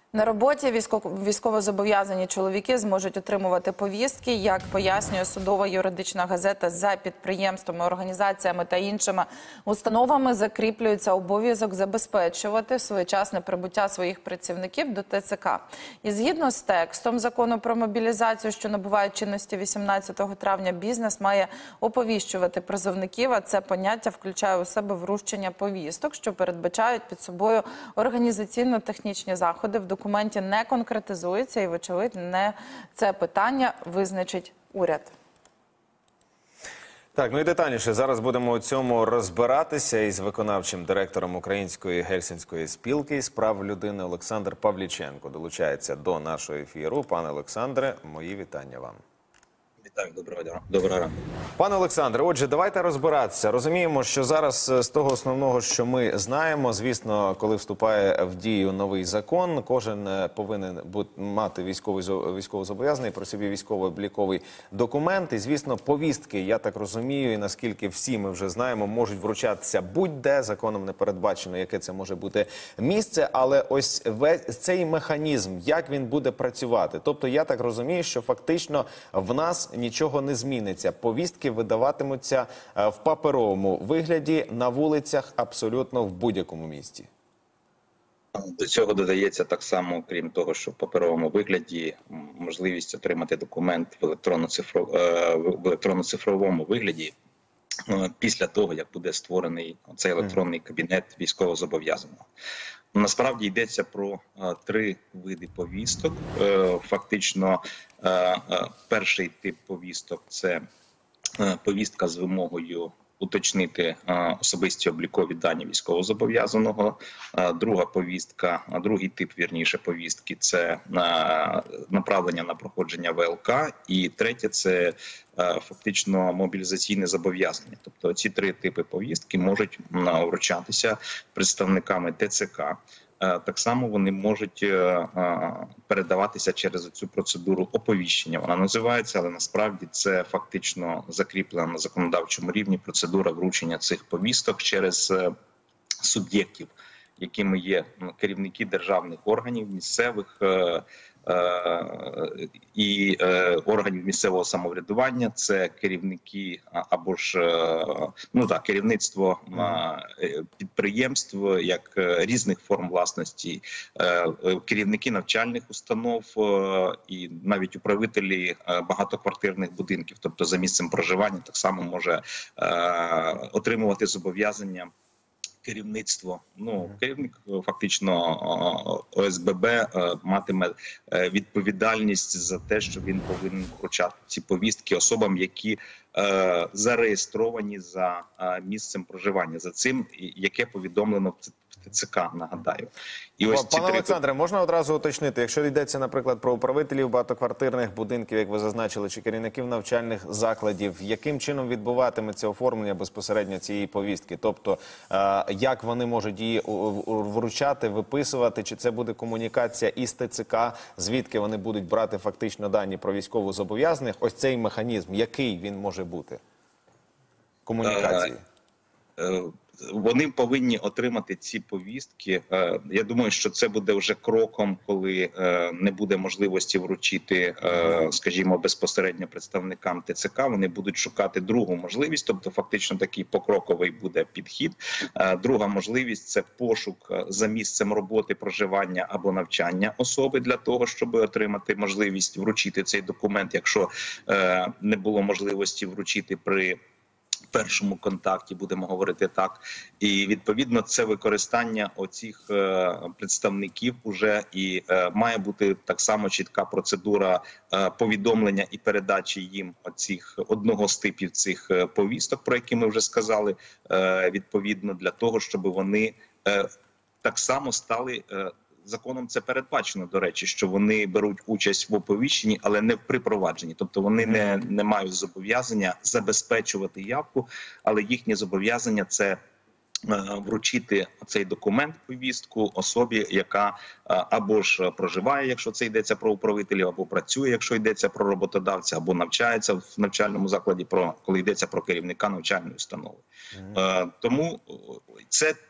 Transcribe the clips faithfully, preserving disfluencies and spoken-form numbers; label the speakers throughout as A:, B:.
A: На роботі військовозобов'язані чоловіки зможуть отримувати повістки, як пояснює судова юридична газета, за підприємствами, організаціями та іншими установами закріплюється обов'язок забезпечувати своєчасне прибуття своїх працівників до Те Це Ка. І згідно з текстом закону про мобілізацію, що набуває чинності вісімнадцятого травня, бізнес має оповіщувати призовників, а це поняття включає у себе вручення повісток, що передбачають під собою організаційно-технічні заходи. В документі не конкретизується і, вочевидь, не це питання визначить уряд.
B: Так, ну і детальніше зараз будемо у цьому розбиратися із виконавчим директором Української Гельсінської спілки з прав людини Олександр Павліченко. Долучається до нашого ефіру. Пане Олександре, мої вітання вам.
C: Вітаю, доброго дня. Доброго ранку.
B: Пане Олександре, отже, давайте розбиратися. Розуміємо, що зараз з того основного, що ми знаємо, звісно, коли вступає в дію новий закон, кожен повинен бути, мати військовий, військовозобов'язаний, про собі військово-обліковий документ. І, звісно, повістки, я так розумію, і наскільки всі ми вже знаємо, можуть вручатися будь-де, законом не передбачено, яке це може бути місце. Але ось весь цей механізм, як він буде працювати? Тобто, я так розумію, що фактично в нас нічого не зміниться. Повістки видаватимуться в паперовому вигляді на вулицях абсолютно в будь-якому місті.
C: До цього додається так само, крім того, що в паперовому вигляді можливість отримати документ в електронно-цифровому вигляді після того, як буде створений цей електронний кабінет військовозобов'язаного. Насправді йдеться про а, три види повісток. Е, фактично, е, е, перший тип повісток – це е, повістка з вимогою уточнити е, особисті облікові дані військовозобов'язаного. Е, друга повістка, а другий тип, вірніше, повістки – це е, направлення на проходження Ве Ел Ка. І третє – це е, фактично мобілізаційне зобов'язання. Тобто ці три типи повістки можуть е, вручатися представниками Те Це Ка. Так само вони можуть передаватися через цю процедуру оповіщення. Вона називається, але насправді це фактично закріплена на законодавчому рівні процедура вручення цих повісток через суб'єктів, якими є керівники державних органів, місцевих і органів місцевого самоврядування, це керівники або ж ну так, керівництво підприємств як різних форм власності, керівники навчальних установ і навіть управителі багатоквартирних будинків, тобто за місцем проживання так само може отримувати зобов'язання керівництво. Ну, керівник фактично О С Б Б матиме відповідальність за те, що він повинен вручати ці повістки особам, які е, зареєстровані за е, місцем проживання, за цим, яке повідомлено в Те Це Ка, нагадаю. І ось
B: Пане
C: три...
B: Олександре, можна одразу уточнити, якщо йдеться, наприклад, про управителів багатоквартирних будинків, як ви зазначили, чи керівників навчальних закладів, яким чином відбуватиметься оформлення безпосередньо цієї повістки? Тобто, е, як вони можуть її вручати, виписувати, чи це буде комунікація із Те Це Ка, звідки вони будуть брати фактично дані про військовозобов'язаних? Ось цей механізм, який він може бути? Комунікації.
C: Вони повинні отримати ці повістки. Я думаю, що це буде вже кроком, коли не буде можливості вручити, скажімо, безпосередньо представникам Те Це Ка. Вони будуть шукати другу можливість, тобто фактично такий покроковий буде підхід. Друга можливість – це пошук за місцем роботи, проживання або навчання особи для того, щоб отримати можливість вручити цей документ, якщо не було можливості вручити при першому контакті, будемо говорити так. І відповідно це використання оцих е, представників уже і е, має бути так само чітка процедура е, повідомлення і передачі їм оцих одного з типів цих е, повісток, про які ми вже сказали, е, відповідно для того, щоб вони е, так само стали е, законом це передбачено, до речі, що вони беруть участь в оповіщенні, але не в припровадженні. Тобто вони не, не мають зобов'язання забезпечувати явку, але їхнє зобов'язання – це вручити цей документ, повістку особі, яка або ж проживає, якщо це йдеться про управителів, або працює, якщо йдеться про роботодавця, або навчається в навчальному закладі, про коли йдеться про керівника навчальної установи. Mm-hmm. Тому це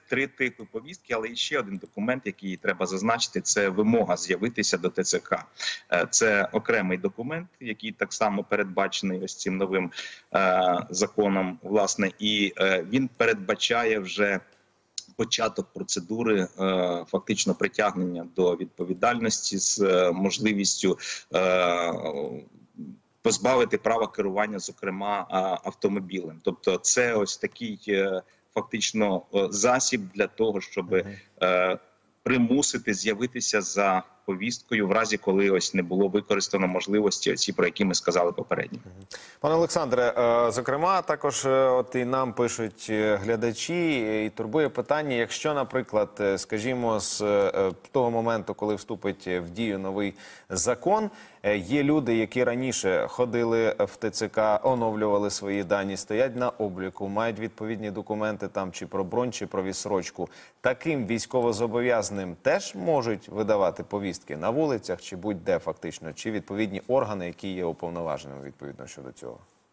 C: три типи повістки, але і ще один документ, який треба зазначити, це вимога з'явитися до ТЦК. Е, Це окремий документ, який так само передбачений ось цим новим е, законом, власне, і е, він передбачає вже початок процедури е, фактично притягнення до відповідальності з е, можливістю е, позбавити права керування, зокрема, автомобілем. Тобто це ось такий е, фактично е, засіб для того, щоб е, примусити з'явитися за повісткою в разі, коли ось не було використано можливості оці, про які ми сказали попередньо.
B: Пане Олександре, е, зокрема, також е, от і нам пишуть е, глядачі, і турбує питання, якщо, наприклад, е, скажімо, з е, того моменту, коли вступить в дію новий закон, е, є люди, які раніше ходили в ТЦК, оновлювали свої дані, стоять на обліку, мають відповідні документи там чи про бронь, чи про відсрочку. Таким військовозобов'язаним теж можуть видавати повістки на вулицях, чи будь-де фактично, чи відповідні органи, які є уповноваженими відповідно щодо цього?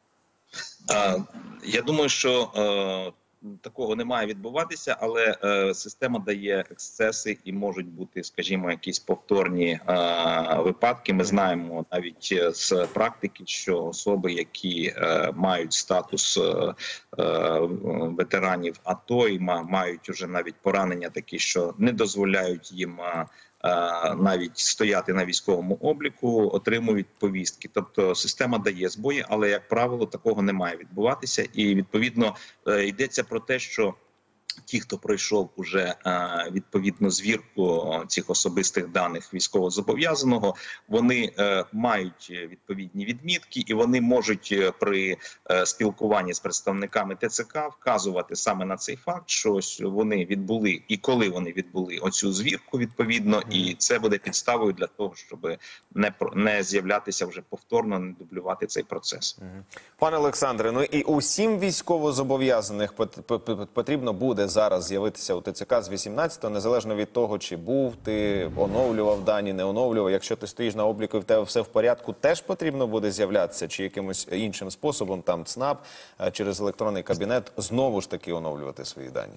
C: Я думаю, що е, такого не має відбуватися, але е, система дає ексцеси і можуть бути, скажімо, якісь повторні е, випадки. Ми знаємо навіть з практики, що особи, які е, мають статус е, е, ветеранів АТО і мають уже навіть поранення такі, що не дозволяють їм е, навіть стояти на військовому обліку, отримують повістки. Тобто система дає збої, але, як правило, такого не має відбуватися. І, відповідно, йдеться про те, що ті, хто пройшов уже е, відповідну звірку цих особистих даних військовозобов'язаного, вони е, мають відповідні відмітки, і вони можуть е, при е, спілкуванні з представниками ТЦК вказувати саме на цей факт, що ось вони відбули і коли вони відбули оцю звірку відповідно, і це буде підставою для того, щоб не не з'являтися вже повторно, не дублювати цей процес.
B: Пане Олександре, ну і усім військовозобов'язаних потрібно буде зараз з'явитися у ТЦК з вісімнадцятого, незалежно від того, чи був ти, оновлював дані, не оновлював. Якщо ти стоїш на обліку і в тебе все в порядку, теж потрібно буде з'являтися, чи якимось іншим способом, там ЦНАП, через електронний кабінет, знову ж таки оновлювати свої дані?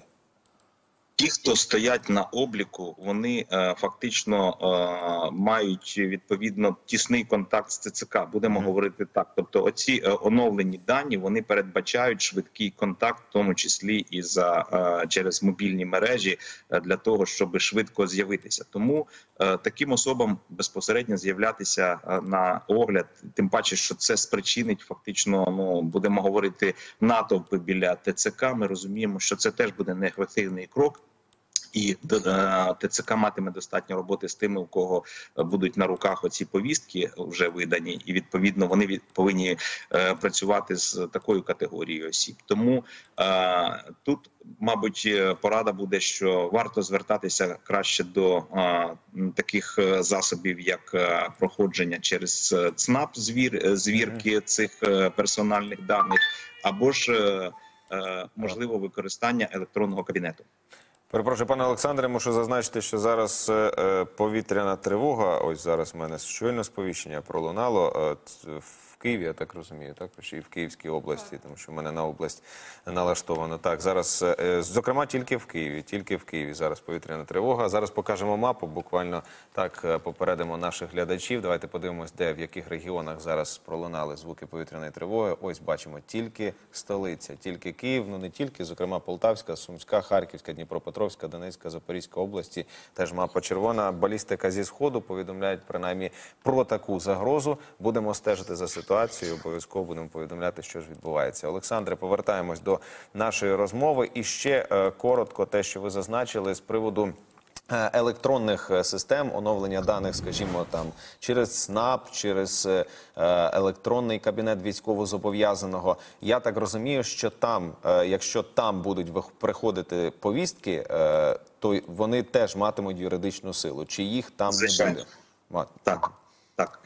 C: Ті, хто стоять на обліку, вони е, фактично е, мають відповідно тісний контакт з ТЦК. Будемо mm. говорити так. Тобто, оці е, оновлені дані вони передбачають швидкий контакт, в тому числі і за е, через мобільні мережі, е, для того, щоб швидко з'явитися. Тому е, таким особам безпосередньо з'являтися е, на огляд, тим паче, що це спричинить фактично, ну будемо говорити, натовпи біля ТЦК. Ми розуміємо, що це теж буде неефективний крок. І ТЦК матиме достатньо роботи з тими, у кого будуть на руках оці повістки вже видані, і відповідно вони від, повинні е, працювати з такою категорією осіб. Тому е, тут, мабуть, порада буде, що варто звертатися краще до е, таких засобів, як е, проходження через ЦНАП, звір, звірки цих е, персональних даних, або ж е, е, можливо використання електронного кабінету.
B: Перепрошую, пане Олександре, мушу зазначити, що зараз е, повітряна тривога, ось зараз в мене щойно сповіщення пролунало, е, в Києві, я так розумію, так? І в Київській області, тому що в мене на область налаштовано. Так, зараз, е, зокрема, тільки в Києві, тільки в Києві зараз повітряна тривога. Зараз покажемо мапу, буквально так попередимо наших глядачів. Давайте подивимось, де, в яких регіонах зараз пролунали звуки повітряної тривоги. Ось бачимо, тільки столиця, тільки Київ, ну не тільки, зокрема Полтавська, Сумська, Харківська, Дніпропетровська, Донецька, Запорізька області. Теж мапа червона. Балістика зі Сходу повідомляють принаймні про таку загрозу. Будемо стежити за ситуацією. Ситуацію, обов'язково будемо повідомляти, що ж відбувається. Олександре, повертаємось до нашої розмови. І ще е, коротко те, що ви зазначили з приводу е, електронних систем, оновлення даних, скажімо, там, через ЦНАП, через е, електронний кабінет військовозобов'язаного. Я так розумію, що там, е, якщо там будуть приходити повістки, е, то вони теж матимуть юридичну силу. Чи їх там
C: Звичайно.
B: не буде?
C: Так, так.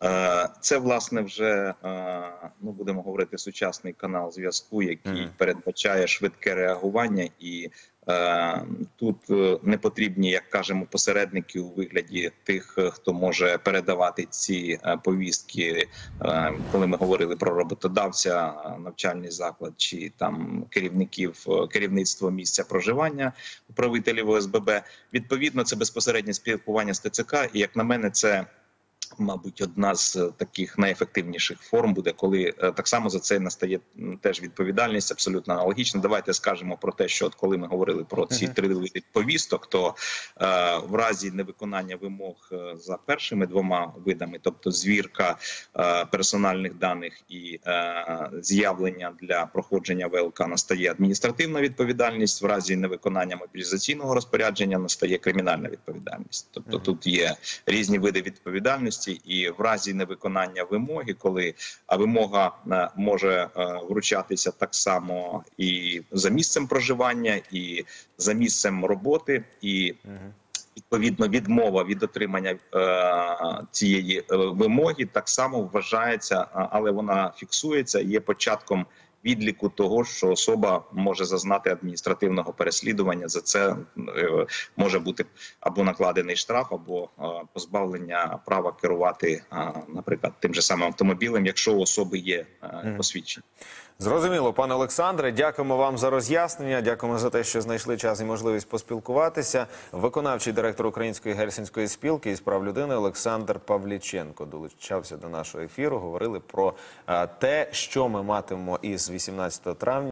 C: Це, власне, вже, ну, будемо говорити, сучасний канал зв'язку, який mm. передбачає швидке реагування і Тут не потрібні, як кажемо, посередники у вигляді тих, хто може передавати ці повістки, коли ми говорили про роботодавця, навчальний заклад чи там керівників, керівництво місця проживання управителів О С Б Б. Відповідно, це безпосереднє спілкування з Т Ц К, і, як на мене, це, мабуть, одна з таких найефективніших форм буде, коли так само за це настає теж відповідальність, абсолютно аналогічно. Давайте скажемо про те, що от коли ми говорили про ці три види повісток, то е, в разі невиконання вимог за першими двома видами, тобто звірка е, персональних даних і е, з'явлення для проходження В Л К, настає адміністративна відповідальність, в разі невиконання мобілізаційного розпорядження настає кримінальна відповідальність. Тобто тут є різні види відповідальності. І в разі невиконання вимоги, коли а вимога може вручатися так само і за місцем проживання, і за місцем роботи, і відповідно відмова від отримання е, цієї вимоги так само вважається, але вона фіксується і є початком відліку того, що особа може зазнати адміністративного переслідування. За це е, може бути або накладений штраф, або е, позбавлення права керувати, е, наприклад, тим же самим автомобілем, якщо у особи є е, посвідчення.
B: Зрозуміло, пане Олександре, дякуємо вам за роз'яснення, дякуємо за те, що знайшли час і можливість поспілкуватися. Виконавчий директор Української гельсінської спілки із прав людини Олександр Павліченко долучався до нашого ефіру. Говорили про те, що ми матимемо із вісімнадцятого травня.